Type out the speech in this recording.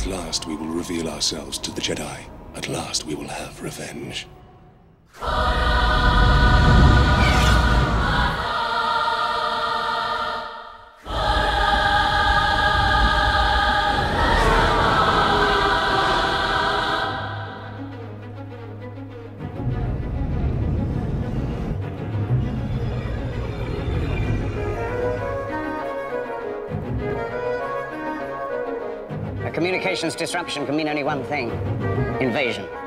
last we will reveal ourselves to the Jedi. At last we will have revenge. A communications disruption can mean only one thing: invasion.